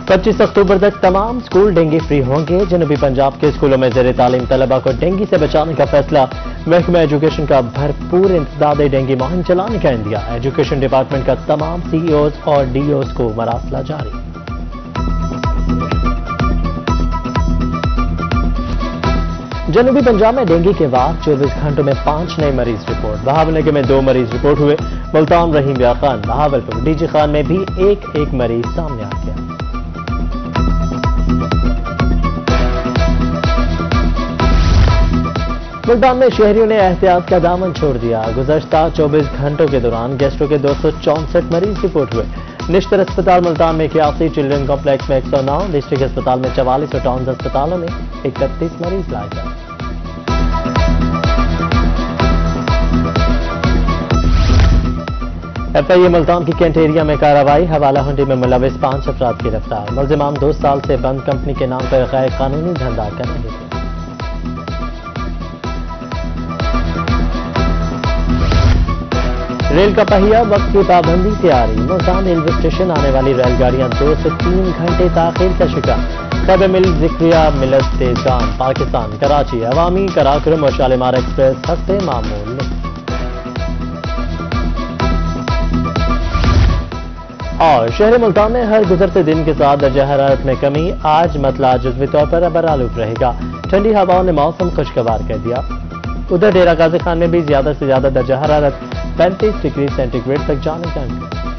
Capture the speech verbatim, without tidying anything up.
पच्चीस अक्टूबर तक तमाम स्कूल डेंगू फ्री होंगे। जनूबी पंजाब के स्कूलों में जेर तालीम तलबा को डेंगू से बचाने का फैसला। महकमा एजुकेशन का भरपूर इंतदाद डेंगू मुहिम चलाने का इंदिया। एजुकेशन डिपार्टमेंट का तमाम सीईओज और डीओज को मरासला जारी। जनूबी पंजाब में डेंगू के बाद चौबीस घंटों में पांच नए मरीज रिपोर्ट। बहावलनगर में दो मरीज रिपोर्ट हुए। मुल्तान, रहीम या खान, बहावलपुर, डीजी खान में भी एक एक मरीज सामने आ गया। मुल्तान में शहरियों ने एहतियात का दामन छोड़ दिया। गुज़श्ता चौबीस घंटों के दौरान गैस्ट्रो के दो सौ चौंसठ मरीज रिपोर्ट हुए। निश्तर अस्पताल मुल्तान में इक्यासी, चिल्ड्रन कॉम्प्लेक्स में एक सौ नौ, डिस्ट्रिक्ट अस्पताल में चवालीस और टाउन अस्पतालों में इकतीस मरीज लाए गए। एफ आई ए मुल्तान की कैंट एरिया में कार्रवाई। हवाला हुंडी में मुलविस पांच अफराद गिरफ्तार। मुलजिमान दो साल से बंद कंपनी के नाम पर गैर कानूनी धंधा कर रहे थे। रेल का पहिया वक्त की पाबंदी तैयारी। मुल्तान रेलवे स्टेशन आने वाली रेलगाड़ियां दो से तीन घंटे ताखिर का शिकार। खबर मिल जिक्रिया मिलत तेजगाम, पाकिस्तान, कराची, अवामी, कराक्रम और शालीमार एक्सप्रेस हफ्ते मामूल नहीं। और शहर मुल्तान में हर गुजरते दिन के साथ दर्जा हरारत में कमी। आज मतला जुज़वी तौर पर अबर आलूद रहेगा। ठंडी हवाओं ने मौसम खुशगवार कर दिया। उधर डेरा गाजी खान में भी ज्यादा से ज्यादा दर्जा हरारत पैंतीस डिग्री सेंटीग्रेड तक जाने का।